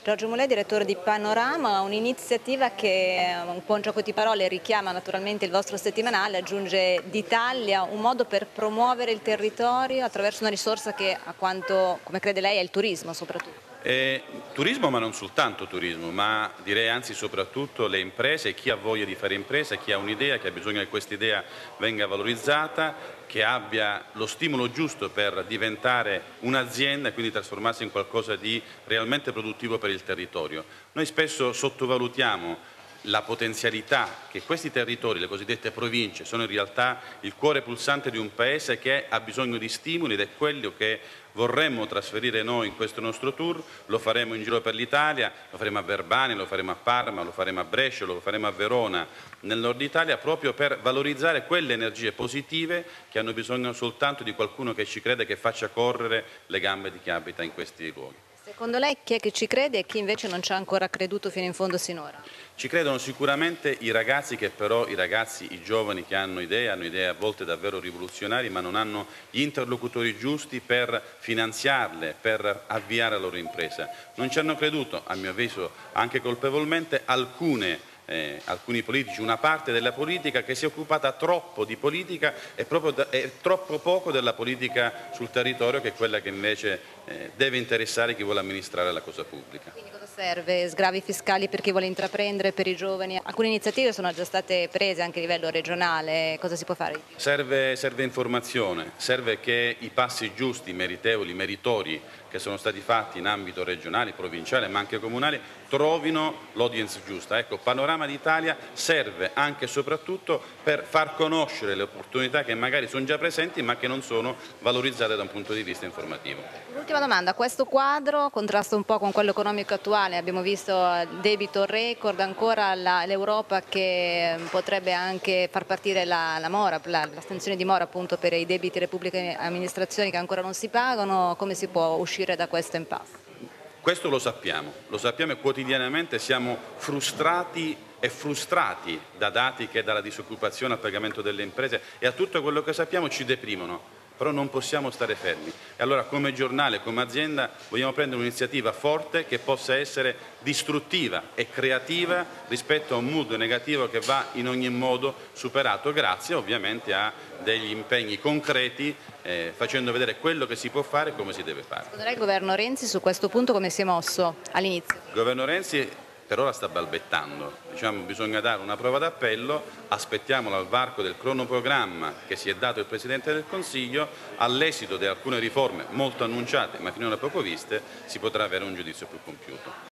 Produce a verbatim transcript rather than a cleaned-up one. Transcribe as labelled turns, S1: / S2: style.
S1: Giorgio Mulè, direttore di Panorama, un'iniziativa che, un po' un gioco di parole, richiama naturalmente il vostro settimanale, aggiunge d'Italia, un modo per promuovere il territorio attraverso una risorsa che, a quanto, come crede lei, è il turismo soprattutto.
S2: Eh, turismo, ma non soltanto turismo, ma direi anzi soprattutto le imprese, chi ha voglia di fare impresa, chi ha un'idea, chi ha bisogno che questa idea venga valorizzata, che abbia lo stimolo giusto per diventare un'azienda e quindi trasformarsi in qualcosa di realmente produttivo per il territorio. Noi spesso sottovalutiamo la potenzialità che questi territori, le cosiddette province, sono in realtà il cuore pulsante di un paese che ha bisogno di stimoli ed è quello che vorremmo trasferire noi in questo nostro tour. Lo faremo in giro per l'Italia, lo faremo a Verbania, lo faremo a Parma, lo faremo a Brescia, lo faremo a Verona, nel nord Italia, proprio per valorizzare quelle energie positive che hanno bisogno soltanto di qualcuno che ci crede, che faccia correre le gambe di chi abita in questi luoghi.
S1: Secondo lei chi è che ci crede e chi invece non ci ha ancora creduto fino in fondo sinora?
S2: Ci credono sicuramente i ragazzi, che però i ragazzi, i giovani che hanno idee, hanno idee a volte davvero rivoluzionarie, ma non hanno gli interlocutori giusti per finanziarle, per avviare la loro impresa. Non ci hanno creduto, a mio avviso anche colpevolmente, alcune Eh, alcuni politici, una parte della politica che si è occupata troppo di politica e, proprio da, e troppo poco della politica sul territorio, che è quella che invece eh, deve interessare chi vuole amministrare la cosa pubblica.
S1: Quindi cosa serve? Sgravi fiscali per chi vuole intraprendere, per i giovani? Alcune iniziative sono già state prese anche a livello regionale, cosa si può fare?
S2: Serve, serve informazione, serve che i passi giusti, meritevoli, meritori che sono stati fatti in ambito regionale, provinciale ma anche comunale trovino l'audience giusta. Ecco, Panorama d'Italia serve anche e soprattutto per far conoscere le opportunità che magari sono già presenti ma che non sono valorizzate da un punto di vista informativo.
S1: L'ultima domanda, questo quadro contrasta un po' con quello economico attuale, abbiamo visto il debito record, ancora l'Europa che potrebbe anche far partire la, la mora, l'astensione di mora appunto per i debiti delle pubbliche amministrazioni che ancora non si pagano, come si può uscire da questo impasse?
S2: Questo lo sappiamo, lo sappiamo e quotidianamente siamo frustrati e frustrati da dati che dalla disoccupazione al pagamento delle imprese e a tutto quello che sappiamo ci deprimono. Però non possiamo stare fermi e allora come giornale, come azienda vogliamo prendere un'iniziativa forte che possa essere distruttiva e creativa rispetto a un mood negativo che va in ogni modo superato, grazie ovviamente a degli impegni concreti, eh, facendo vedere quello che si può fare e come si deve fare.
S1: Secondo lei il governo Renzi su questo punto come si è mosso all'inizio?
S2: Il governo Renzi per ora sta balbettando, diciamo, bisogna dare una prova d'appello, aspettiamolo al varco del cronoprogramma che si è dato il Presidente del Consiglio, all'esito di alcune riforme molto annunciate ma finora poco viste si potrà avere un giudizio più compiuto.